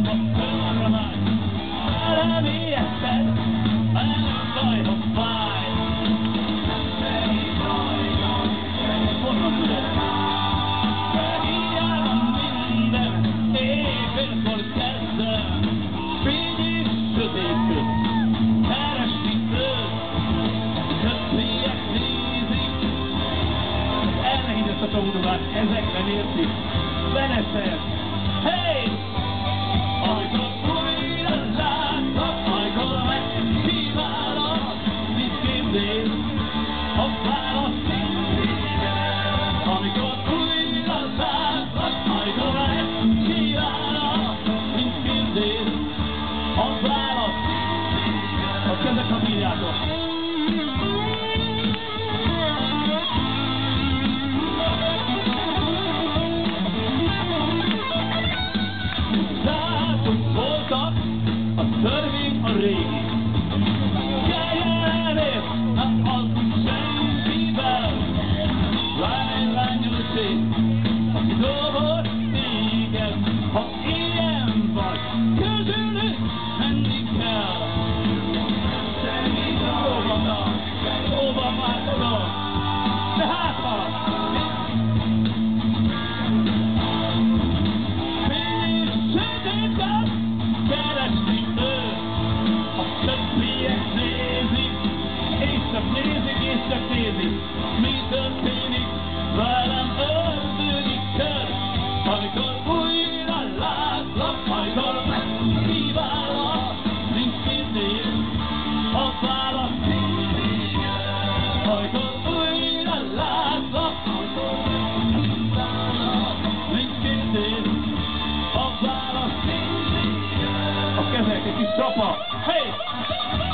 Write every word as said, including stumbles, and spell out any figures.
arra már, nem ijedted, nem baj, ha fáj. Honnan tudod? Hiába minden éjfélkor kezdem, fény és sötét közt, keresni őt, többiek nézik. Elnehézett a csomódobát, ezekben értik. Veneszer! Hey! Amikor újra látlak, amikor megkívánok, mit képzél? A válasz igen. Amikor újra látlak, amikor megkívánok, mit képzél? A válasz igen. A kezek, ha bírjátok. A törvény a régi. Keljenél, nem alkut senkivel. Lány egy lányol szép, aki dobott téged. Ha ilyen vagy, közülük menni kell. Óvata, óva már tudom. De hát ha fény és sötétben keresni őt, a többiek nézik, és csak nézik, és csak nézik, mi történik velem ördögi kör. Amikor újra látlak, amikor megkívánlak, nincs kérdés, a válasz igen. Amikor újra látlak, amikor megkívánlak, nincs kérdés, a válasz igen. A kezek, egy kis csapa. Hey!